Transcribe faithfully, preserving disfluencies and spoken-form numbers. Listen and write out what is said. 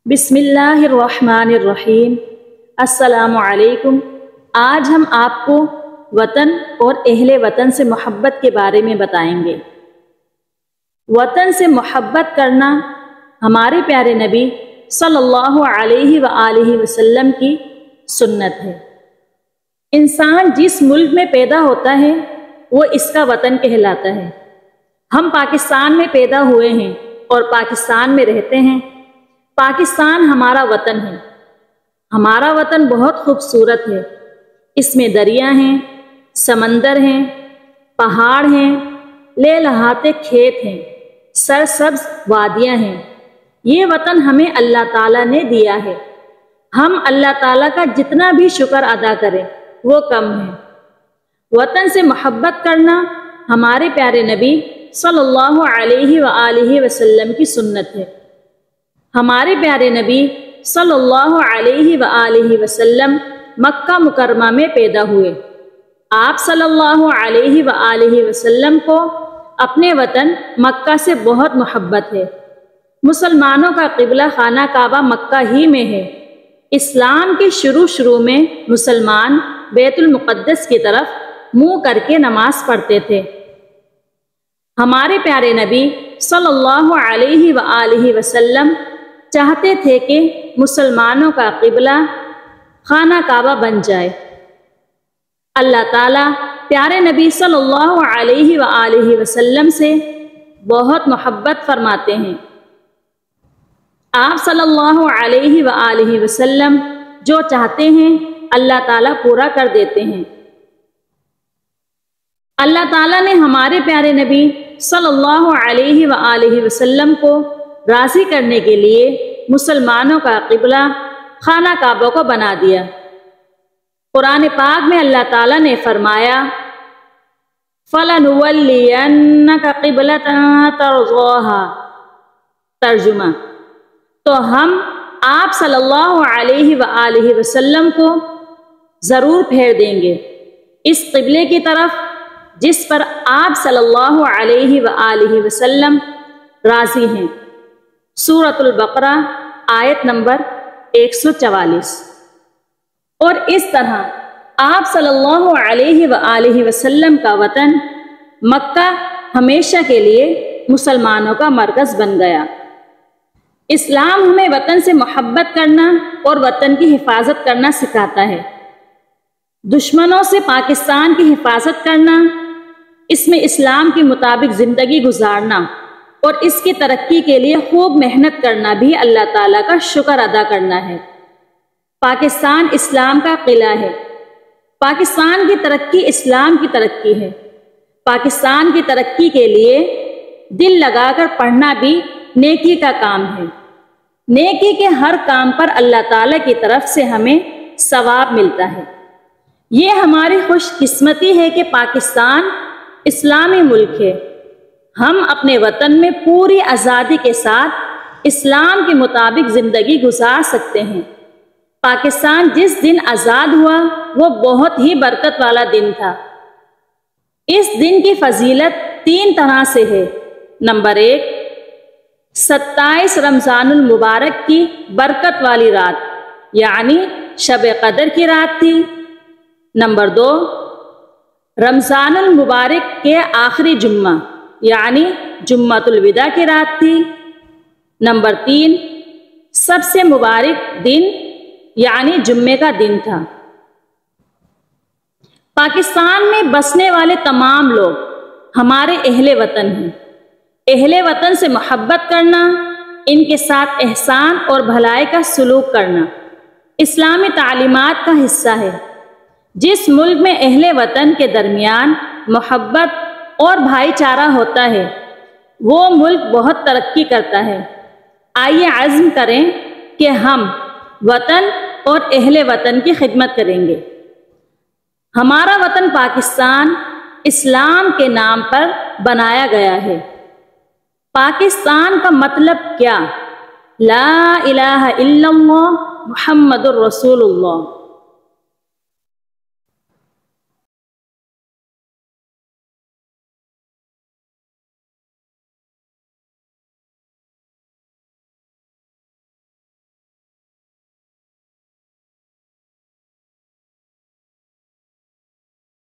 بسم اللہ الرحمن الرحیم۔ السلام علیکم۔ آج ہم آپ کو وطن اور اہل وطن سے محبت کے بارے میں بتائیں گے۔ وطن سے محبت کرنا ہمارے پیارے نبی صلی اللہ علیہ وآلہ وسلم کی سنت ہے۔ انسان جس ملک میں پیدا ہوتا ہے وہ اس کا وطن کہلاتا ہے۔ ہم پاکستان میں پیدا ہوئے ہیں اور پاکستان میں رہتے ہیں۔ پاکستان ہمارا وطن ہے۔ ہمارا وطن بہت خوبصورت ہے۔ اس میں دریا ہیں، سمندر ہیں، پہاڑ ہیں، لہلہاتے کھیت ہیں، سرسبز وادیاں ہیں۔ یہ وطن ہمیں اللہ تعالیٰ نے دیا ہے۔ ہم اللہ تعالیٰ کا جتنا بھی شکر ادا کریں وہ کم ہے۔ وطن سے محبت کرنا ہمارے پیارے نبی صلی اللہ علیہ وآلہ وسلم کی سنت ہے۔ ہمارے پیارے نبی صلی اللہ علیہ وآلہ وسلم مکہ مکرمہ میں پیدا ہوئے۔ آپ صلی اللہ علیہ وآلہ وسلم کو اپنے وطن مکہ سے بہت محبت ہے۔ مسلمانوں کا قبلہ خانہ کعبہ مکہ ہی میں ہے۔ اسلام کے شروع شروع میں مسلمان بیت المقدس کی طرف منہ کر کے نماز پڑھتے تھے۔ ہمارے پیارے نبی صلی اللہ علیہ وآلہ وسلم چاہتے تھے کہ مسلمانوں کا قبلہ خانہ کعبہ بن جائے۔ اللہ تعالیٰ پیارے نبی صلی اللہ علیہ وآلہ وسلم سے بہت محبت فرماتے ہیں۔ آپ صلی اللہ علیہ وآلہ وسلم جو چاہتے ہیں اللہ تعالیٰ پورا کر دیتے ہیں۔ اللہ تعالیٰ نے ہمارے پیارے نبی صلی اللہ علیہ وآلہ وسلم کو راضی کرنے کے لیے مسلمانوں کا قبلہ خانہ کعبہ کو بنا دیا۔ قرآن پاک میں اللہ تعالیٰ نے فرمایا فَلَنُوَلِّيَنَّكَ قِبْلَةً تَرْضَاهَا۔ ترجمہ: تو ہم آپ صلی اللہ علیہ وآلہ وسلم کو ضرور پھیر دیں گے اس قبلے کی طرف جس پر آپ صلی اللہ علیہ وآلہ وسلم راضی ہیں۔ سورۃ البقرہ آیت نمبر ایک سو چوالیس۔ اور اس طرح آپ صلی اللہ علیہ وآلہ وسلم کا وطن مکہ ہمیشہ کے لیے مسلمانوں کا مرکز بن گیا۔ اسلام ہمیں وطن سے محبت کرنا اور وطن کی حفاظت کرنا سکھاتا ہے۔ دشمنوں سے پاکستان کی حفاظت کرنا، اس میں اسلام کے مطابق زندگی گزارنا اور اس کی ترقی کے لیے خوب محنت کرنا بھی اللہ تعالیٰ کا شکر ادا کرنا ہے۔ پاکستان اسلام کا قلعہ ہے۔ پاکستان کی ترقی اسلام کی ترقی ہے۔ پاکستان کی ترقی کے لیے دل لگا کر پڑھنا بھی نیکی کا کام ہے۔ نیکی کے ہر کام پر اللہ تعالیٰ کی طرف سے ہمیں ثواب ملتا ہے۔ یہ ہماری خوش قسمتی ہے کہ پاکستان اسلامی ملک ہے۔ ہم اپنے وطن میں پوری آزادی کے ساتھ اسلام کے مطابق زندگی گزار سکتے ہیں۔ پاکستان جس دن آزاد ہوا وہ بہت ہی برکت والا دن تھا۔ اس دن کی فضیلت تین طرح سے ہے۔ نمبر ایک، ستائیس رمضان المبارک کی برکت والی رات یعنی شب قدر کی رات تھی۔ نمبر دو، رمضان المبارک کے آخری جمعہ یعنی جمعۃ الوداع کی رات تھی۔ نمبر تین، سب سے مبارک دن یعنی جمعے کا دن تھا۔ پاکستان میں بسنے والے تمام لوگ ہمارے اہل وطن ہیں۔ اہل وطن سے محبت کرنا، ان کے ساتھ احسان اور بھلائی کا سلوک کرنا اسلامی تعلیمات کا حصہ ہے۔ جس ملک میں اہل وطن کے درمیان محبت اور بھائی چارہ ہوتا ہے وہ ملک بہت ترقی کرتا ہے۔ آئیے عزم کریں کہ ہم وطن اور اہل وطن کی خدمت کریں گے۔ ہمارا وطن پاکستان اسلام کے نام پر بنایا گیا ہے۔ پاکستان کا مطلب کیا؟ لا الہ الا اللہ محمد الرسول اللہ۔